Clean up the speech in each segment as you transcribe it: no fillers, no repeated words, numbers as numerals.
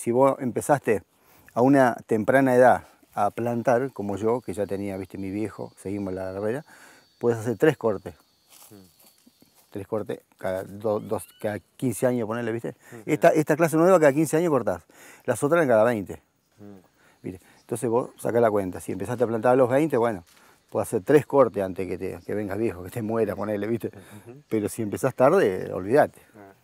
si vos empezaste a una temprana edad a plantar, como yo, que ya tenía, viste, mi viejo, seguimos la carrera, puedes hacer 3 cortes. 3 cortes cada 15 años, ponerle, ¿viste? Esta clase nueva cada 15 años cortás. Las otras cada 20. ¿Viste? Entonces vos sacás la cuenta. Si empezaste a plantar a los 20, bueno, puedes hacer 3 cortes antes que vengas viejo, que te muera, ponerle, ¿viste? Pero si empezás tarde, olvídate.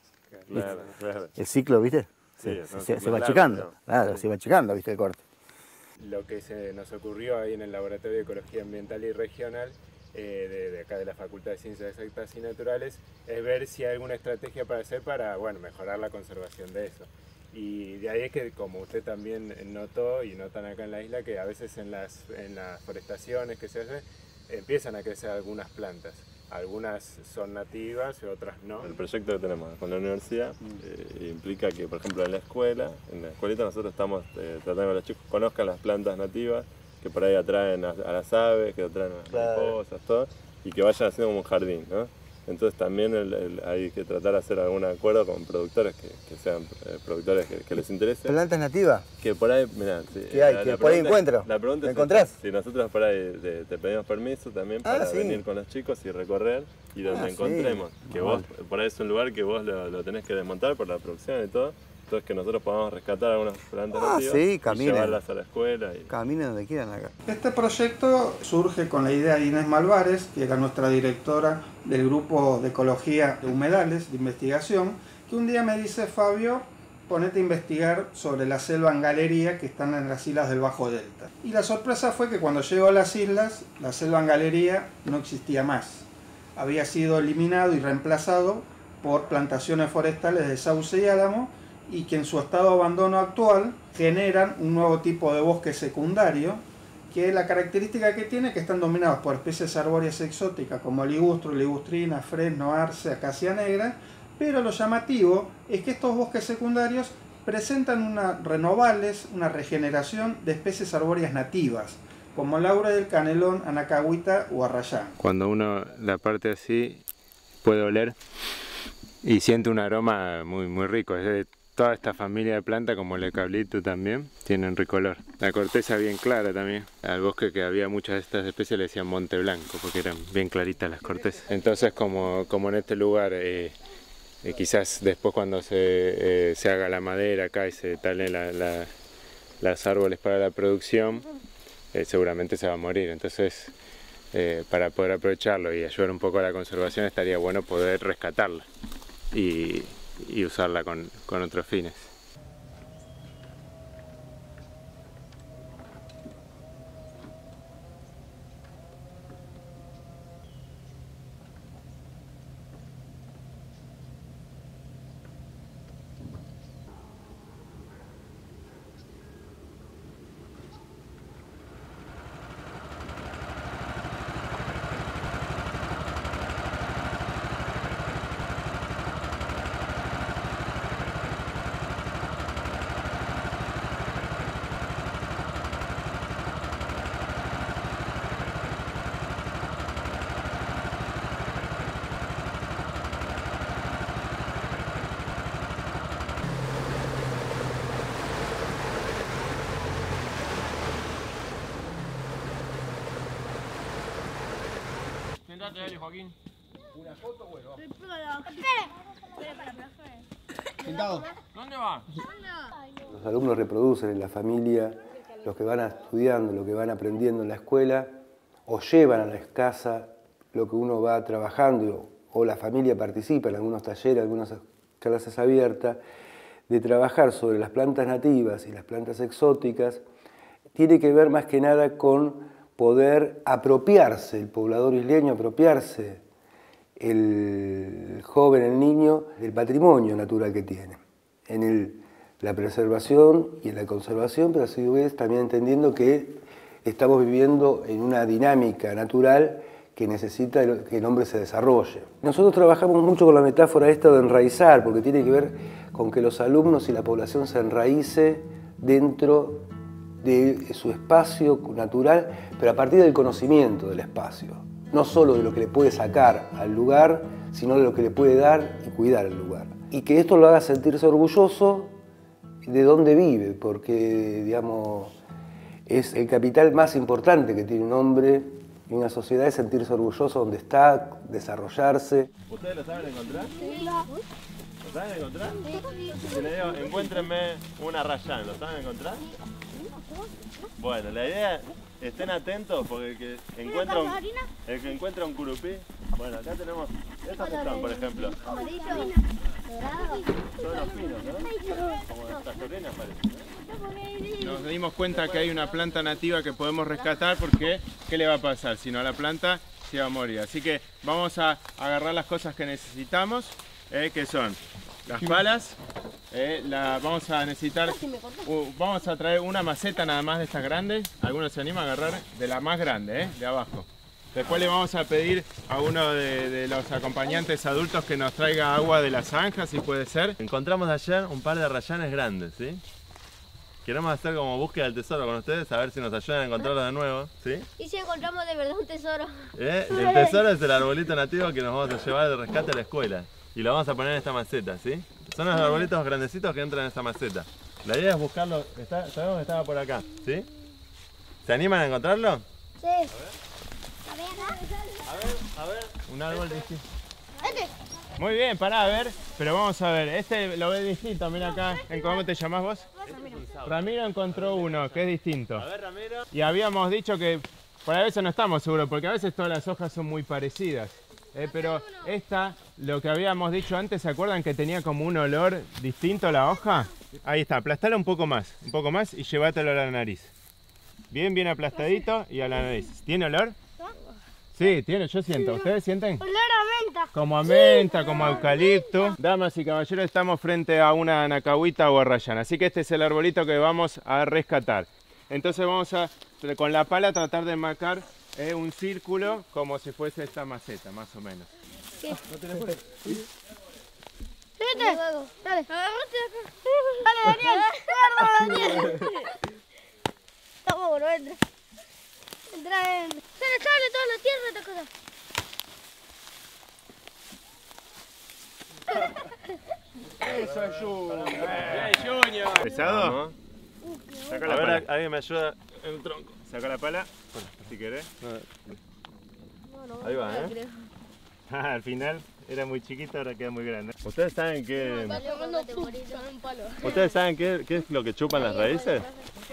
Claro. El ciclo, ¿viste? Se va achicando. Claro, se va achicando, ¿viste? El corte. Lo que se nos ocurrió ahí en el Laboratorio de Ecología Ambiental y Regional de acá de la Facultad de Ciencias Exactas y Naturales, es ver si hay alguna estrategia para hacer para, bueno, mejorar la conservación de eso. Y de ahí es que, como usted también notó y notan acá en la isla, que a veces en las forestaciones que se hacen, empiezan a crecer algunas plantas. Algunas son nativas y otras no. El proyecto que tenemos con la universidad implica que, por ejemplo, en la escuelita nosotros estamos tratando de que los chicos conozcan las plantas nativas, que por ahí atraen a las aves, que atraen a las mariposas, todo, y que vayan haciendo como un jardín, ¿no? Entonces también hay que tratar de hacer algún acuerdo con productores que sean productores que les interese. ¿Plantas nativas? Que por ahí, mirá, ¿Qué hay? ¿Que por ahí encuentro? La pregunta ¿Me es encontrás? si nosotros por ahí te pedimos permiso también para venir con los chicos y recorrer, y donde encontremos, que vos, por ahí es un lugar que vos lo tenés que desmontar por la producción y todo, entonces que nosotros podamos rescatar algunas plantas nativas y llevarlas a la escuela. Caminen donde quieran acá. Este proyecto surge con la idea de Inés Malvares, que era nuestra directora del grupo de ecología de humedales, de investigación, que un día me dice: Fabio, ponete a investigar sobre la selva en galería que están en las islas del Bajo Delta. Y la sorpresa fue que cuando llego a las islas, la selva en galería no existía más. Había sido eliminado y reemplazado por plantaciones forestales de sauce y álamo, y que en su estado de abandono actual generan un nuevo tipo de bosque secundario, que la característica que tiene es que están dominados por especies arbóreas exóticas como ligustro, ligustrina, fresno, arce, acacia negra, pero lo llamativo es que estos bosques secundarios presentan unas renovables, una regeneración de especies arbóreas nativas, como laurel del canelón, anacahuita o arrayán. Cuando uno la parte así puede oler y siente un aroma muy rico. Es de toda esta familia de plantas, como el eucalipto también, tienen rico olor. La corteza bien clara también. Al bosque que había muchas de estas especies le decían monte blanco, porque eran bien claritas las cortezas. Entonces, como en este lugar, quizás después cuando se haga la madera acá y se talen los árboles para la producción, seguramente se va a morir. Entonces, para poder aprovecharlo y ayudar un poco a la conservación, estaría bueno poder rescatarla y usarla con otros fines. Dale, Joaquín. ¿Una foto? Bueno, Sentado. ¿Dónde va? Los alumnos reproducen en la familia lo que van estudiando, lo que van aprendiendo en la escuela, o llevan a la casa lo que uno va trabajando, o la familia participa en algunos talleres, algunas clases abiertas, de trabajar sobre las plantas nativas y las plantas exóticas. Tiene que ver más que nada con poder apropiarse, el poblador isleño, apropiarse, el joven, el niño, del patrimonio natural que tiene, en la preservación y en la conservación, pero a su vez también entendiendo que estamos viviendo en una dinámica natural que necesita que el hombre se desarrolle. Nosotros trabajamos mucho con la metáfora esta de enraizar, porque tiene que ver con que los alumnos y la población se enraice dentro de su espacio natural, pero a partir del conocimiento del espacio. No solo de lo que le puede sacar al lugar, sino de lo que le puede dar y cuidar el lugar. Y que esto lo haga sentirse orgulloso de dónde vive, porque, digamos, es el capital más importante que tiene un hombre y una sociedad, es sentirse orgulloso donde está, desarrollarse. ¿Ustedes lo saben encontrar? Sí. ¿Lo saben encontrar? Sí. Si les digo, encuéntrenme una rayán, ¿lo saben encontrar? Bueno, la idea es, estén atentos porque el que encuentra un curupí, bueno, acá tenemos, estos que son, por ejemplo. Son los pinos, ¿no? Como estas torrenas parecen, ¿no? Nos dimos cuenta que hay una planta nativa que podemos rescatar porque ¿qué le va a pasar? Si no a la planta se va a morir. Así que vamos a agarrar las cosas que necesitamos, que son las palas. Vamos a necesitar, vamos a traer una maceta nada más de estas grandes. Algunos se animan a agarrar de la más grande, de abajo. Después le vamos a pedir a uno de los acompañantes adultos que nos traiga agua de la zanja, si puede ser. Encontramos ayer un par de rayanes grandes, ¿sí? Queremos hacer como búsqueda del tesoro con ustedes, a ver si nos ayudan a encontrarlo de nuevo, ¿sí? ¿Y si encontramos de verdad un tesoro? El tesoro es el arbolito nativo que nos vamos a llevar de rescate a la escuela. Y lo vamos a poner en esta maceta, ¿sí? Son los arbolitos grandecitos que entran en esta maceta. La idea es buscarlo, sabemos que estaba por acá, ¿sí? ¿Se animan a encontrarlo? Sí. A ver. Un árbol distinto. Muy bien, pará, a ver. Pero vamos a ver, este lo ve distinto, mira acá. ¿Cómo te llamás vos? Ramiro encontró uno que es distinto. A ver, Ramiro. Y habíamos dicho que, por a veces no estamos seguros, porque a veces todas las hojas son muy parecidas. Pero esta, lo que habíamos dicho antes, ¿se acuerdan que tenía como un olor distinto a la hoja? Ahí está, aplastala un poco más y llévatelo a la nariz. Bien aplastadito y a la nariz. ¿Tiene olor? Sí, tiene, yo siento. ¿Ustedes sienten? Olor a menta. Como a menta, como a eucalipto. Damas y caballeros, estamos frente a una anacahuita o rayana, así que este es el arbolito que vamos a rescatar. Entonces vamos a, con la pala, tratar de marcar un círculo como si fuese esta maceta, más o menos. ¿Qué? ¿No tenés por ahí? ¿Sí? Dale. Dale, Daniel. Estamos bueno, entra. Entra. Sale toda la tierra esta cosa. Eso es Junior. ¿Pesado? Saca la pala. ¿Alguien me ayuda? El tronco. Saca la pala, si querés. Ahí va, ¿eh? Al final era muy chiquito, ahora queda muy grande. ¿Ustedes saben qué? ¿Ustedes saben qué es lo que chupan las raíces?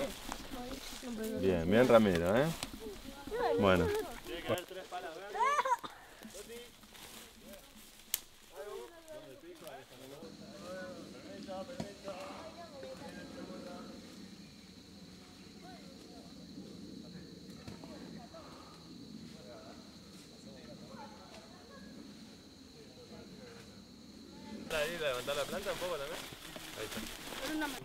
Bien Ramiro, ¿eh? Bueno. Ahí levantar la planta un poco también. Ahí está.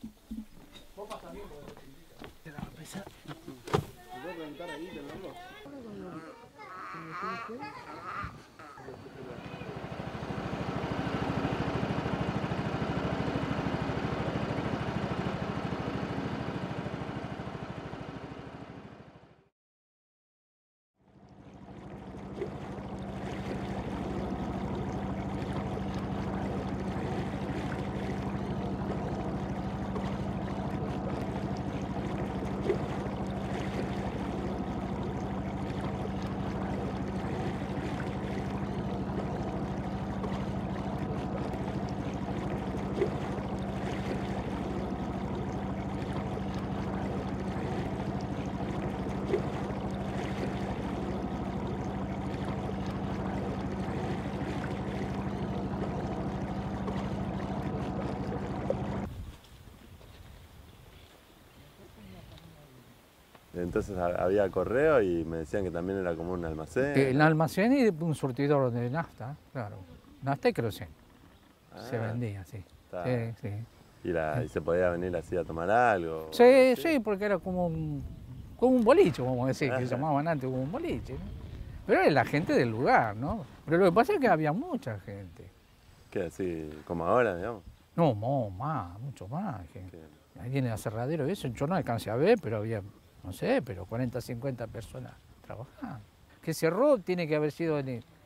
Entonces había correo y me decían que también era como un almacén. El almacén y un surtidor de nafta, claro. Nafta y queroseno. Se vendía, sí. Sí. ¿Y se podía venir así a tomar algo? Sí, porque era como un boliche, vamos a decir, que se llamaban antes como un boliche, ¿no? Pero era la gente del lugar, ¿no? Pero lo que pasa es que había mucha gente. ¿Qué, así como ahora, digamos? No, mucho más. Ahí en el aserradero, eso yo no alcancé a ver, pero había, no sé, pero 40, 50 personas trabajando. Que cerró tiene que haber sido en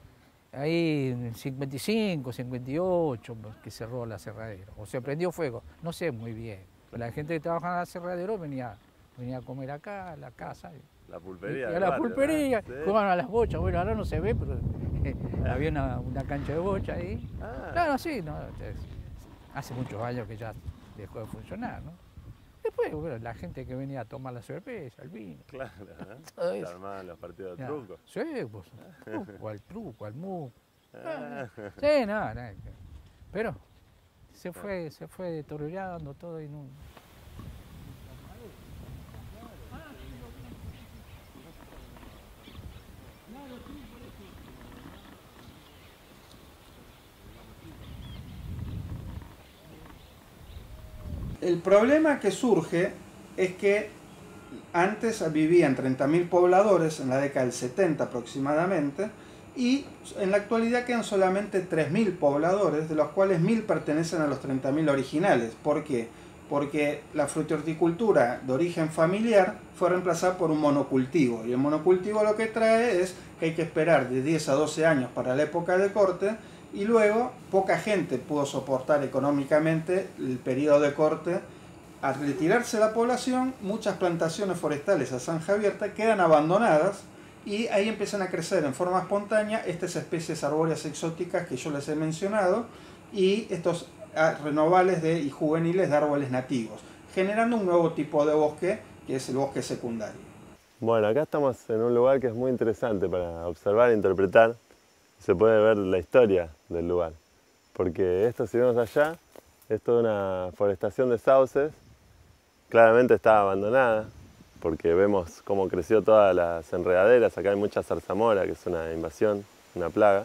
ahí en 55, 58, que cerró el aserradero, o se prendió fuego, no sé muy bien. Pero la gente que trabajaba en el aserradero venía a comer acá, a la casa. La pulpería. Y a la barrio, pulpería, ¿no? Sí. jugaban a las bochas, bueno, ahora no se ve, pero había una cancha de bocha ahí. Claro, sí, no, hace muchos años que ya dejó de funcionar, ¿no? Después, bueno, la gente que venía a tomar la cerveza, el vino. Claro, todo se eso. armaban los partidos de Ya, truco. Sí, pues, truco, al mu. Sí, no. Pero se fue deteriorando todo y no. El problema que surge es que antes vivían 30.000 pobladores en la década del 70 aproximadamente y en la actualidad quedan solamente 3.000 pobladores, de los cuales 1.000 pertenecen a los 30.000 originales. ¿Por qué? Porque la frutihorticultura de origen familiar fue reemplazada por un monocultivo, y el monocultivo lo que trae es que hay que esperar de 10 a 12 años para la época de corte, y luego poca gente pudo soportar económicamente el periodo de corte. Al retirarse la población, muchas plantaciones forestales a zanja abierta quedan abandonadas y ahí empiezan a crecer en forma espontánea estas especies arbóreas exóticas que yo les he mencionado y estos renovales y juveniles de árboles nativos, generando un nuevo tipo de bosque que es el bosque secundario. Bueno, acá estamos en un lugar que es muy interesante para observar e interpretar. Se puede ver la historia del lugar, porque esto, si vemos allá, es toda una forestación de sauces. Claramente está abandonada, porque vemos cómo creció todas las enredaderas. Acá hay mucha zarzamora, que es una invasión, una plaga.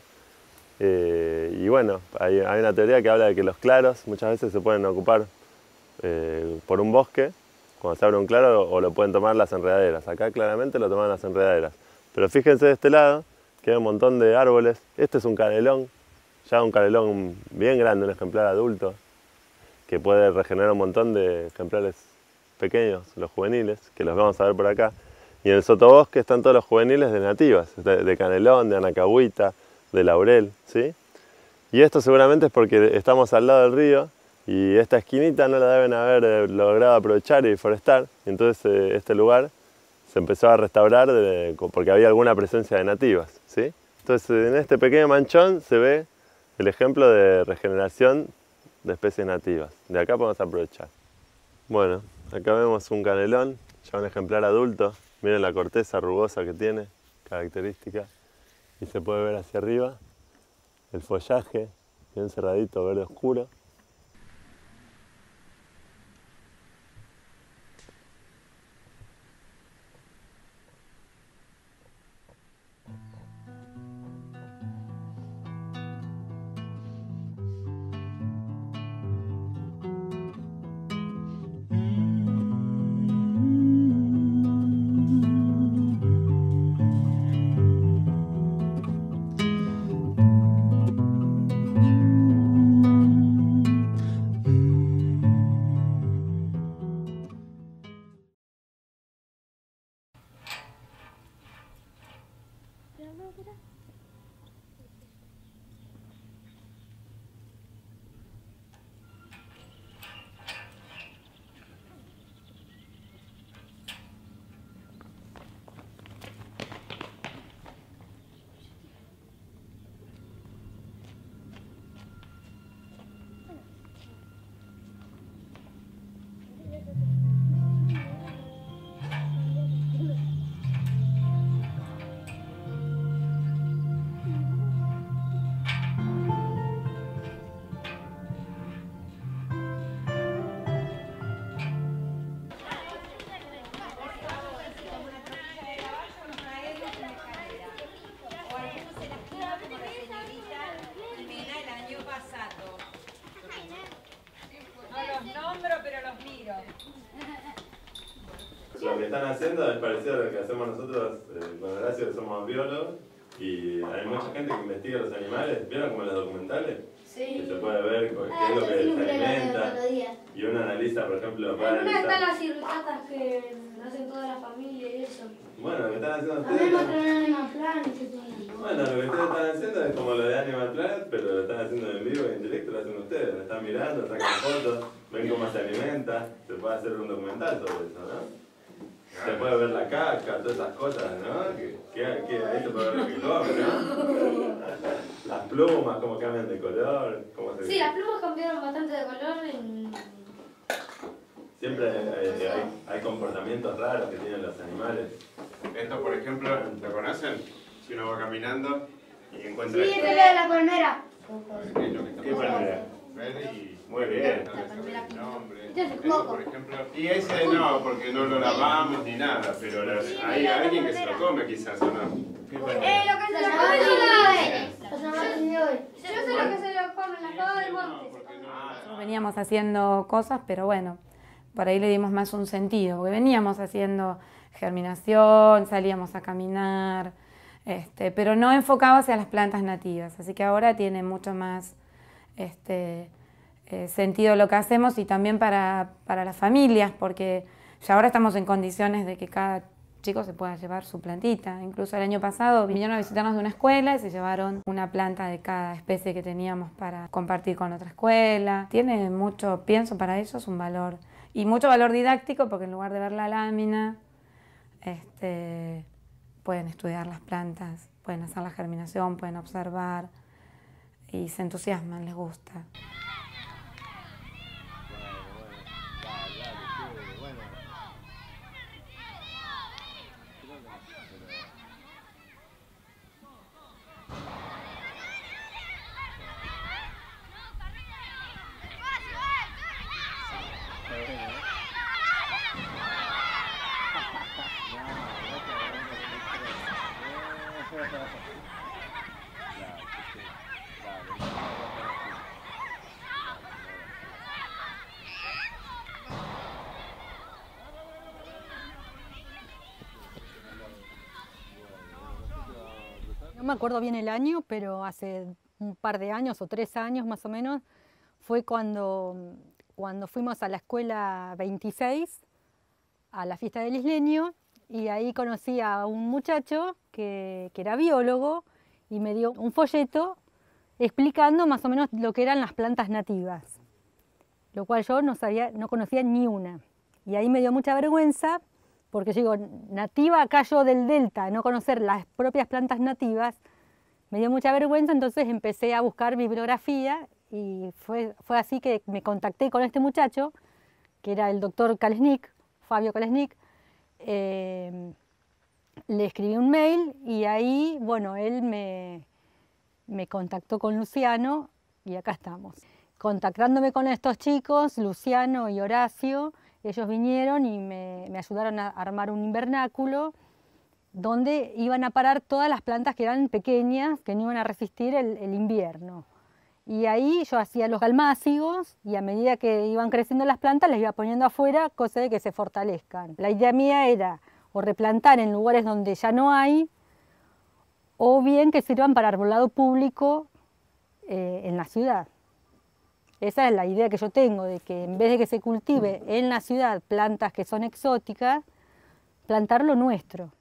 Y bueno, hay una teoría que habla de que los claros muchas veces se pueden ocupar por un bosque, cuando se abre un claro, o lo pueden tomar las enredaderas. Acá claramente lo toman las enredaderas. Pero fíjense de este lado, que hay un montón de árboles. Este es un canelón, ya un canelón bien grande, un ejemplar adulto, que puede regenerar un montón de ejemplares pequeños, los juveniles, que los vamos a ver por acá. Y en el sotobosque están todos los juveniles de nativas, de canelón, de anacahuita, de laurel, ¿sí? Y esto seguramente es porque estamos al lado del río y esta esquinita no la deben haber logrado aprovechar y forestar. Y entonces este lugar se empezó a restaurar porque había alguna presencia de nativas, ¿sí? Entonces en este pequeño manchón se ve el ejemplo de regeneración de especies nativas. De acá podemos aprovechar. Bueno, acá vemos un canelón, ya un ejemplar adulto. Miren la corteza rugosa que tiene, característica. Y se puede ver hacia arriba el follaje, bien cerradito, verde oscuro. Lo que están haciendo es parecido a lo que hacemos nosotros con Horacio, que somos biólogos, y hay mucha gente que investiga los animales. ¿Vieron como en los documentales? Sí. Que se puede ver qué es lo que les alimenta. Y uno analiza, por ejemplo, puede Algunas analizar. están las cirujatas que hacen toda la familia y eso. Bueno, lo que están haciendo A mí ustedes. me traen una plan y se ponen. Bueno, lo que ustedes están haciendo es como lo haciendo en vivo y en directo, lo hacen ustedes. Me están mirando, sacan fotos, ven cómo se alimenta. Se puede hacer un documental sobre eso, ¿no? Se puede ver la caca, todas esas cosas, ¿no? Que ahí se puede ver lo que come, ¿no? Las plumas, cómo cambian de color. Cómo se... Sí, las plumas cambiaron bastante de color. Siempre hay comportamientos raros que tienen los animales. Esto, por ejemplo, ¿lo conocen? Si uno va caminando y encuentra... Sí, es de la palmera. ¿Qué palmera? Muy bien. Este es Eso, coco. por ejemplo. Y ese no, porque no lo lavamos ni nada, pero hay alguien que se lo come quizás, ¿o no? ¿Qué palmera? Lo que se lo come hoy. Yo sé lo que se lo come, las pavas del monte. Nosotros veníamos haciendo cosas, pero bueno, por ahí le dimos más un sentido, porque veníamos haciendo germinación, salíamos a caminar, pero no enfocado hacia las plantas nativas, así que ahora tiene mucho más sentido lo que hacemos y también para las familias, porque ya ahora estamos en condiciones de que cada chico se pueda llevar su plantita. Incluso el año pasado vinieron a visitarnos de una escuela y se llevaron una planta de cada especie que teníamos para compartir con otra escuela. Tiene mucho, pienso para ellos, un valor y mucho valor didáctico, porque en lugar de ver la lámina, pueden estudiar las plantas, pueden hacer la germinación, pueden observar y se entusiasman, les gusta. No me acuerdo bien el año, pero hace un par de años o 3 años más o menos, fue cuando fuimos a la escuela 26, a la fiesta del isleño, y ahí conocí a un muchacho que era biólogo y me dio un folleto explicando más o menos lo que eran las plantas nativas, lo cual yo no conocía ni una. Y ahí me dio mucha vergüenza, porque yo digo, nativa acá yo del Delta, no conocer las propias plantas nativas, me dio mucha vergüenza, entonces empecé a buscar bibliografía y fue así que me contacté con este muchacho, que era el doctor Kalesnik, Fabio Kalesnik. Le escribí un mail y ahí, bueno, él me contactó con Luciano y acá estamos. Contactándome con estos chicos, Luciano y Horacio, ellos vinieron y me ayudaron a armar un invernáculo donde iban a parar todas las plantas que eran pequeñas, que no iban a resistir el invierno. Y ahí yo hacía los galmácigos y a medida que iban creciendo las plantas les iba poniendo afuera, cosa de que se fortalezcan. La idea mía era o replantar en lugares donde ya no hay, o bien que sirvan para arbolado público en la ciudad. Esa es la idea que yo tengo, de que en vez de que se cultive en la ciudad plantas que son exóticas, plantar lo nuestro.